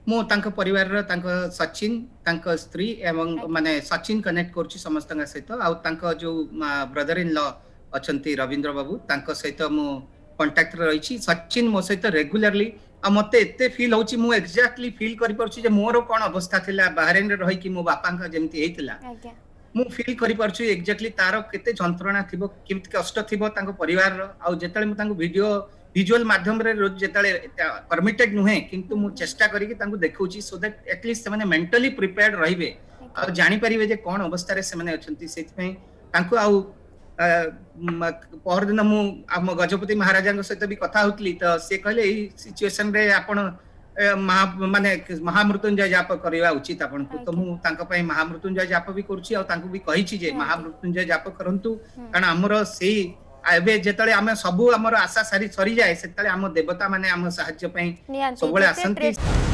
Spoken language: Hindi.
मु तांको परिवार रो तांको सचिन तांको स्त्री एवं आज्ञा माने सचिन कनेक्ट करछि समस्त सहित आ तांको जो ब्रदर इन लॉ अछंती रविंद्र बाबू तांको सहित मु कांटेक्ट रे रहिछि सचिन मो सहित रेगुलरली आ मते एते फील होछि मु एक्जेक्टली फील करि परछि जे मोर कोन अवस्था थिला बहरीन रे रहि कि मो बापा का जेमति हेतिला आज्ञा मु फील करि परछि एक्जेक्टली तारो केते जंत्रणा थिबो केमति कष्ट थिबो तांको परिवार रो आ जेतले मु तांको वीडियो विजुअल माध्यम रे रोज जेतले परमिटेड नुहे किंतु मु चेष्टा करी कि तांको देखौछि सो दैट एटलीस्ट से माने मेंटली प्रिपेयर्ड रहिबे आ आज्ञा जानि परिबे जे कोन अवस्था रे से माने अछंती सेति पई तांको आ पहर दिन मु आम गजपति महाराजा सहित भी कथा होतली तो से कहले ई सिचुएशन रे आपण माने महामृत्युंजय जाप करवा उचित आपन को तो आज्ञा मु तांको पई महामृत्युंजय जाप भी करछि आ तांको भी कहिछि जे निहाती महामृत्युंजय जाप करंतु हुँ कारण हमर सेही एबे जेतले आमे सबु हमर आशा सारी सरी जाए सेतले हम देवता माने हम सहाय्य पई निहाती सबले जेते आसंती